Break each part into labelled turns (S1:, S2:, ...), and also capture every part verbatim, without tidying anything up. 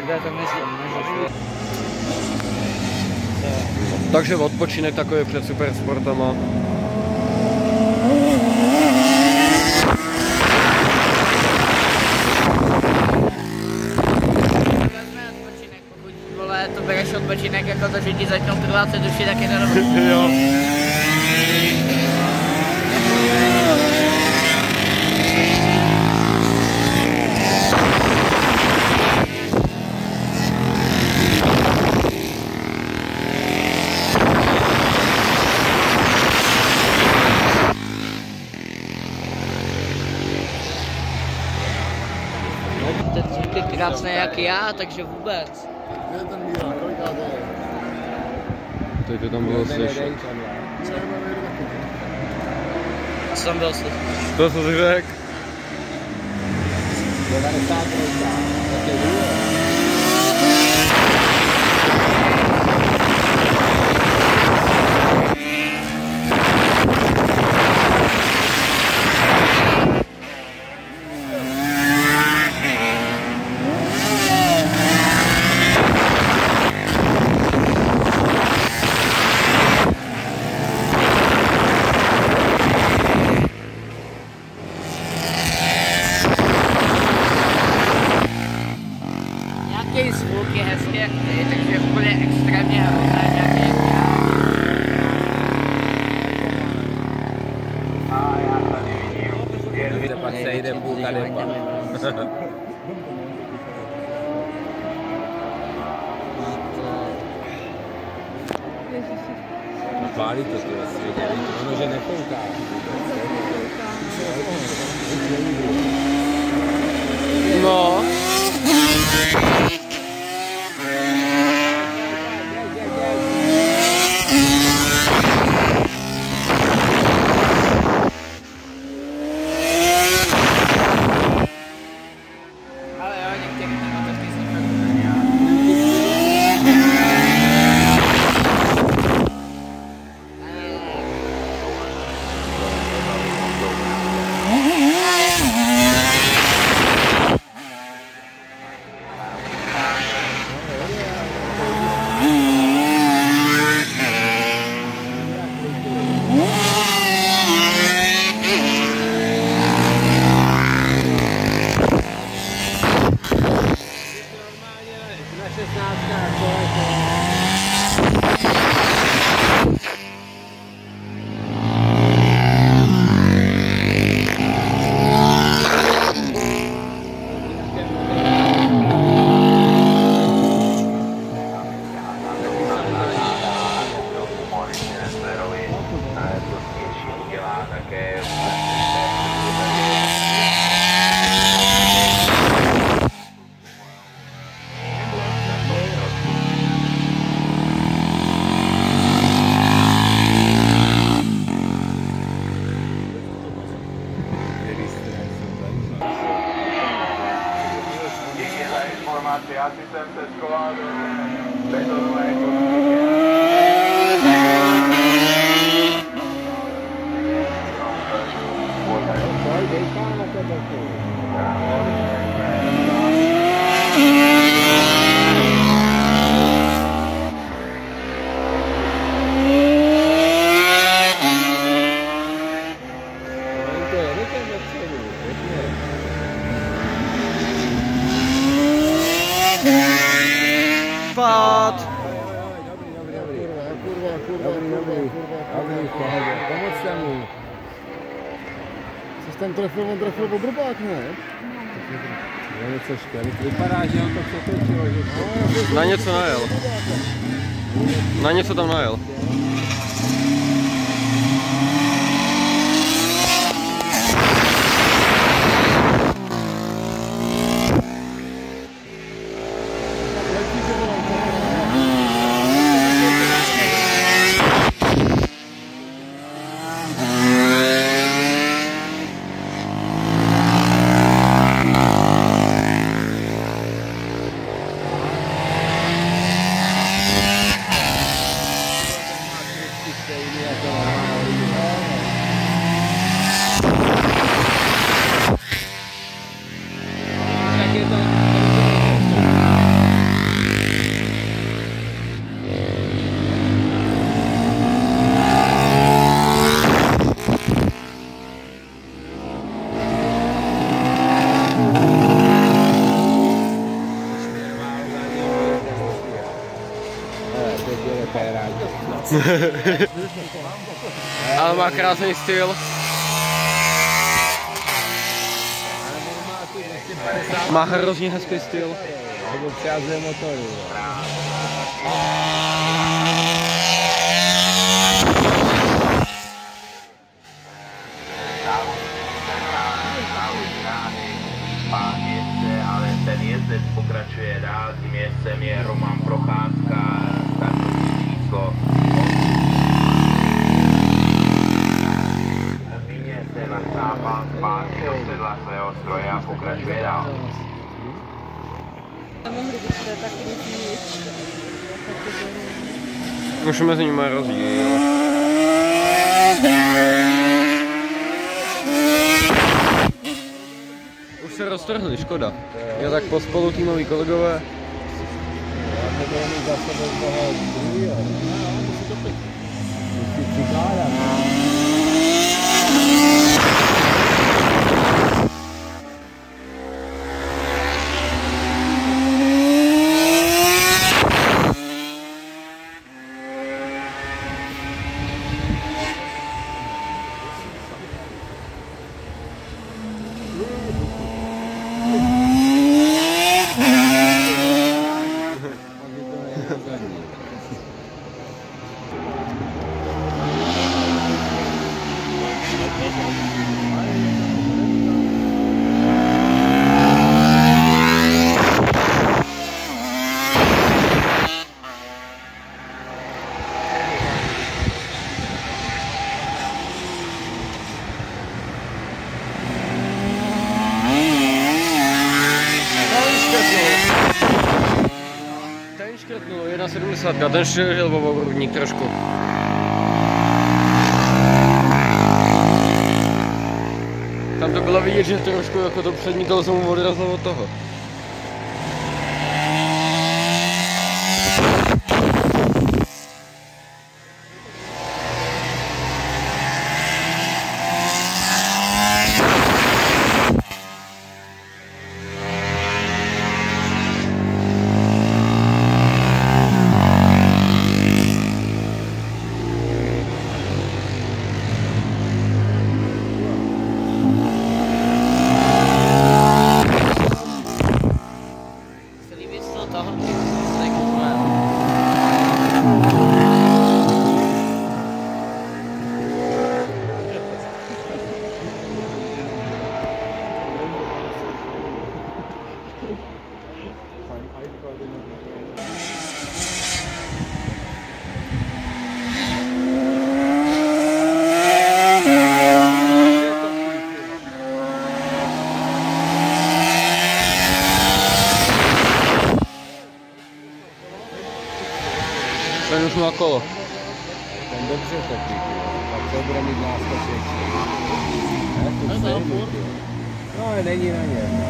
S1: Takže odpočinek takový před supersportama.
S2: To bereš odpočinek jako to, že ti začnou trvácet duši, tak je to dobrý.
S1: Jo.
S2: Ten zvuk je krásný jak já, takže vůbec.
S1: Teď to tam bylo slyšet.
S2: Co tam bylo slyšet?
S1: To, co jsi řekl.
S2: Nějaký zvuk je hezký jak ty, takže úplně extrémně hrozné nějaký jak já.
S3: A já tady vidím, kde pak se jde půlka depa. Pálí to ty vlastně, ono že nekouká.
S1: No.
S2: Ale jo, některý ty motorky jsou fakt úplně.
S3: Informace, já si jsem se schoval do betonové kostky.
S1: Pát.
S4: Kurva, kurva, kurva, kurva, kurva, pomocte mu. Jsi tam trefil, on trefil po drbách, ne? Je něco štělit. Vypadá, že on to přetočil.
S1: Na něco najel. Na něco tam najel. Ale má krásný styl. Má hrozně hezký styl.
S4: Nebo přijazuje motoru.
S3: Pán jezdce, ale ten jezdec pokračuje dál, tím jezdcem je Roman Procházka, startovní číslo. Víně se nasápal zpátky do sedla svého stroje a pokračuje dál.
S1: Už mezi nimi je rozdíl. Už se roztrhli, škoda. Je tak pospolu týmoví kolegové.
S4: Já to budu mít za sebe z toho druhýho. Musí přikládat.
S1: Ten škrtnul, jedna sedmdesát, ten šel v obrubník trošku. Tam to bylo vidět, že trošku jako to přední kolo se mu odrazilo od toho. Ten už má kolo.
S4: Ten dobře to píky, pak to bude mít náskoček. No, ale není na ně.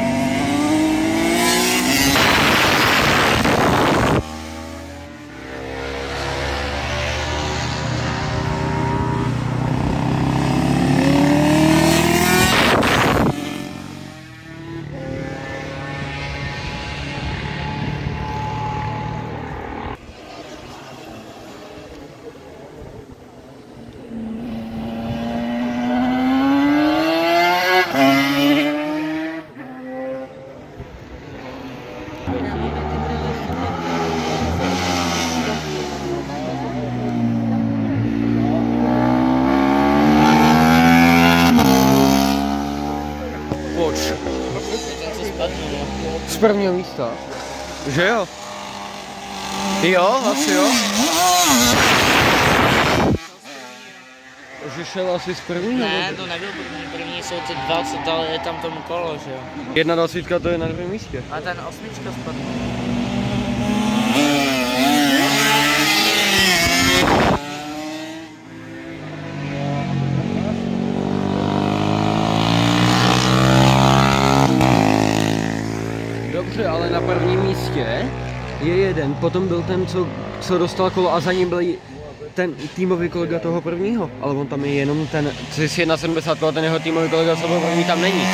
S1: Z prvního místa. Že jo? Jo, asi jo. Že šel asi z prvního?
S2: Ne, to nebyl první, první jsou ty dva, co dali tam tomu kolo, že jo.
S1: Jedna dvacítka to je na druhém místě.
S2: A ten osmička spadl.
S1: Dobře, ale na prvním místě je jeden, potom byl ten, co, co dostal kolo a za ním byl ten týmový kolega toho prvního, ale on tam je jenom ten, co je jedna sedmdesát a ten jeho týmový kolega, co byl první, tam není.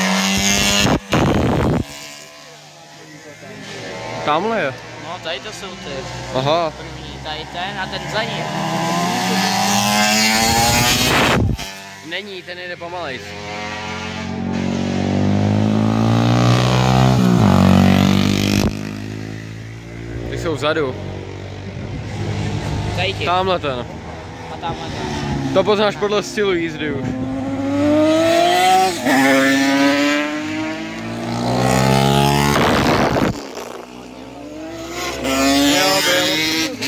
S1: Tamhle je.
S2: No, tady to jsou ty.
S1: Aha.
S2: První, tady ten a ten za ním.
S1: Není, ten jede pomalejc. Ty jsou vzadu.
S2: Tady ti.
S1: Tamhle ten.
S2: A tamhle ten.
S1: To poznáš podle stylu jízdy už. Jo, byl.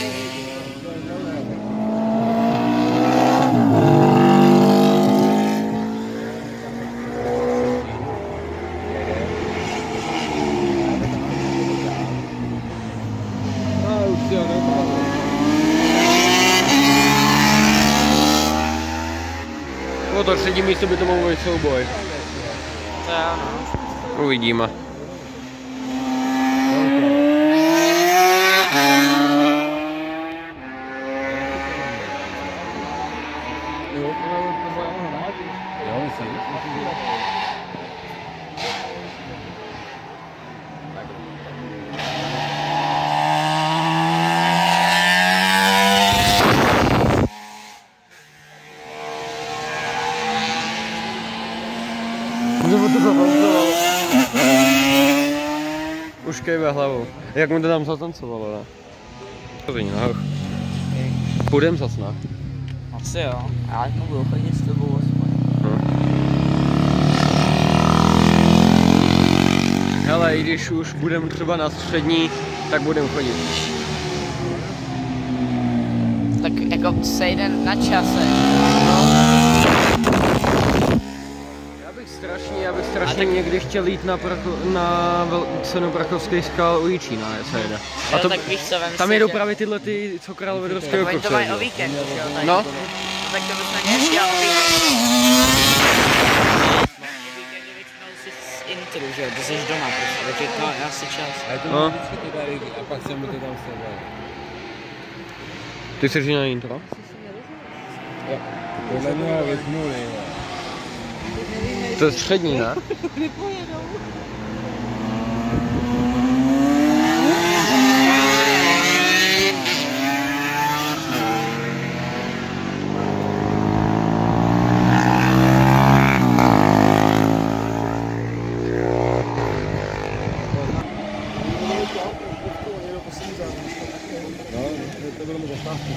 S1: No to třetí místo by to mohl být souboj.
S2: To je ano.
S1: Uvidíme. Už kejve hlavou. Jak mu to tam zatancovalo, ne? To není nahoru. Půjdem zas, ne?
S2: Asi jo, ale to budu chodit s tebou aspoň.
S1: Hm. Hele, i když už budem třeba na střední, tak budem chodit.
S2: Tak jako sejde na čase.
S1: Já bych strašně, já bych strašně tak... někdy chtěl jít na, pracho, na vel, cenu Prachovských skal u Jičína, jestli jde.
S2: A to, tak víš co, vem
S1: tam
S2: si,
S1: jedou
S2: že...
S1: právě tyhle ty, co Královéhradského
S2: okruh. To mají o víkend, jo? Tady.
S1: No.
S2: No. Tak to bys na ně chtěl o víkend. O víkendu většinou jsi z intru, že jo? Ty jsi doma prostě, takže to je asi čas.
S4: A je to
S1: no.
S4: Vždycky to tady a pak se mu to tam sedá.
S1: Ty jsi na intro?
S4: Jo. Podle mě ho vypnuli, jo.
S1: To je střední, ne?
S4: No, to bylo mi zastávku.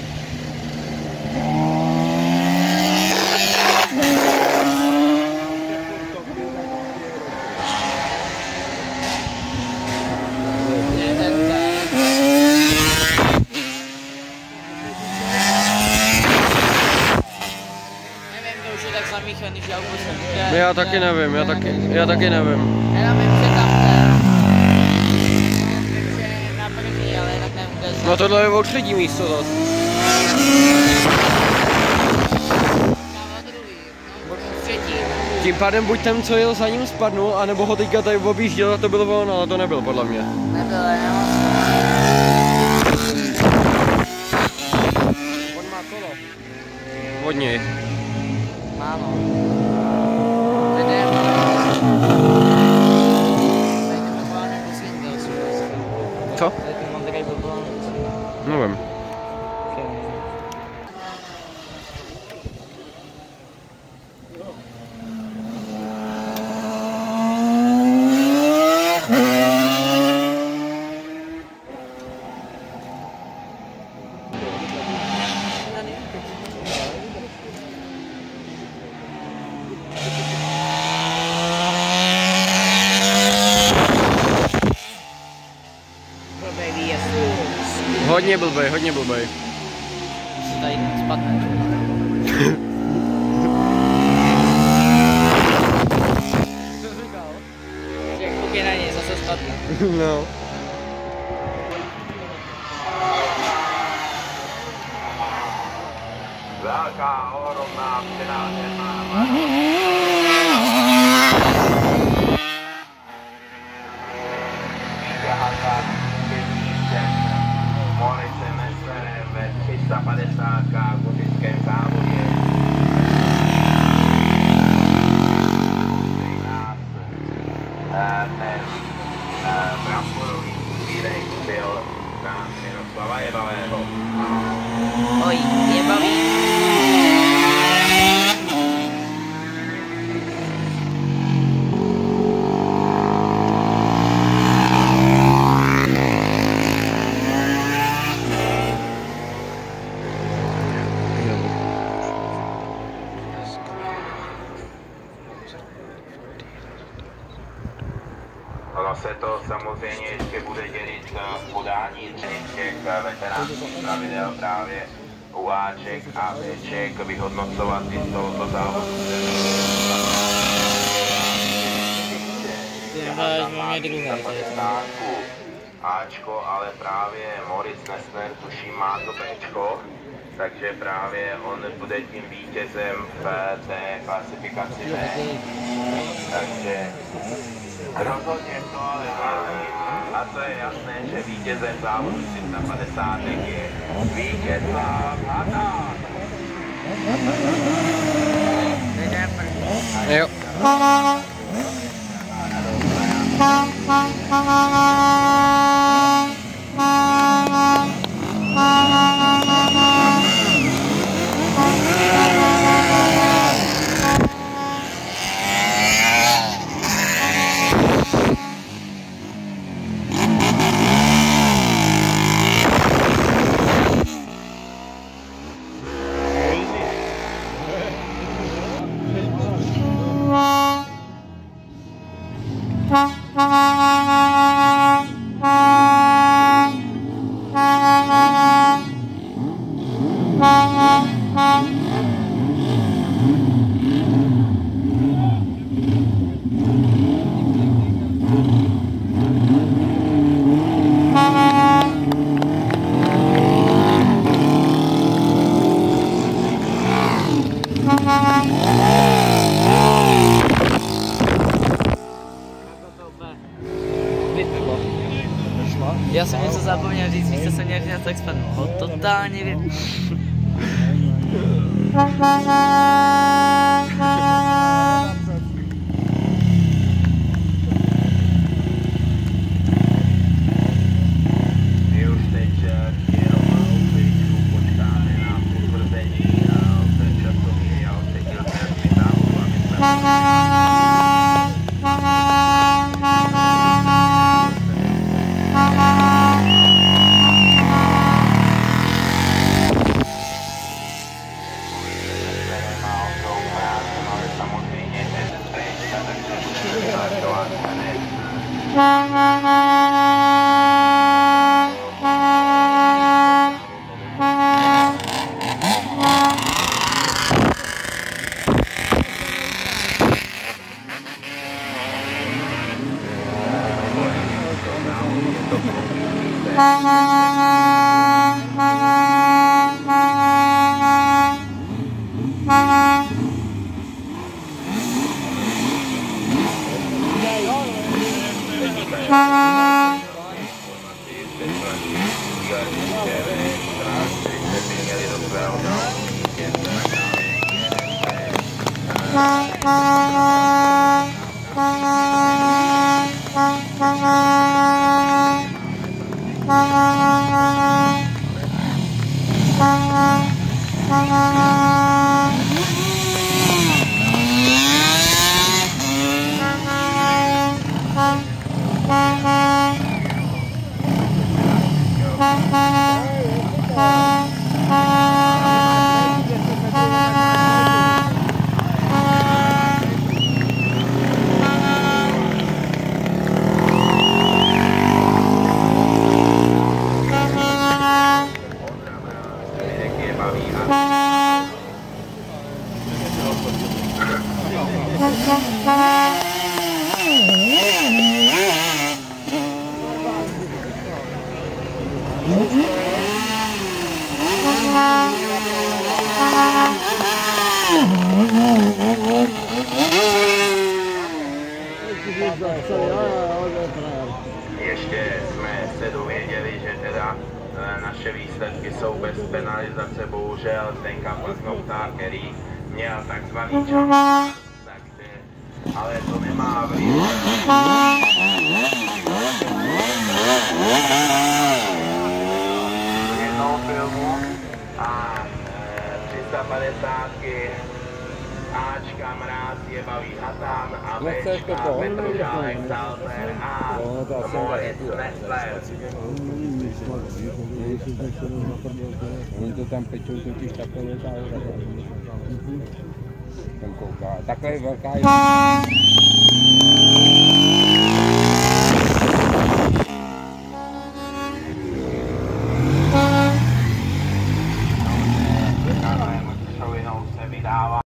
S1: Já taky nevím, já taky, já taky nevím.
S2: Já vím, že tam ten. Vím, že je na první, ale jinak nevím, kde je.
S1: No tohle je o třetí místo zase.
S2: Na druhý, no, třetí.
S1: Tím pádem buď ten, co jel za ním, spadnul, anebo ho teďka tady objížděl a to byl on, ale to nebyl podle mě.
S2: Nebyl, jo.
S1: On má kolo. Od něj.
S2: Málo. Jdem. Tady ten plán je poslední další.
S1: Co?
S2: Tady ten Monterey byl plán.
S1: Nevím. Hodně blbej, hodně blbej.
S2: Se tady spadne.
S1: Co jsi říkal?
S2: Že jak koukej na něj, zase spadne.
S1: No.
S3: Velká, ohromná, přenášená. Moritze Messner ve tři sta padesát v vodičském závodě. Dnes bramborový sbírek byl na Miroslava Jebavého.
S2: ahoj, je baví.
S3: Ono se to samozřejmě ještě bude dělit v podání těch veteránských pravidel právě uáček a Bček vyhodnocovat i z tohoto závodu. Ačko, ale právě Moritz Nessler, tuším, má to Bčko, takže právě on bude tím vítězem v té klasifikaci B. Takže rozhodně to ale platí. A to je jasné, že vítězem závodu tři sta padesát je Vítězslav Haták.
S1: Jo.
S2: Já jsem něco zapomněl říct, víš, co jsem měl říct, tak spadl. No, totálně vím.
S3: My už teď jenom chvíličku počkáme na potvrzení té časový a odseděl ten vytáhu, aby jsme... Ještě jsme se dověděli, že teda naše výsledky jsou bez penalizace, bohužel Zdenka Plznouta, který měl takzvaný čas, takže, ale to nemá vliv. Jednou filmu a
S4: Nechceš to to?
S3: Petržálek Salzer a
S4: No, to asi
S3: Moritz Nestler.
S4: Oni to tam pečou totiž takhle velká hora. Tam kouká. Takhle velká je.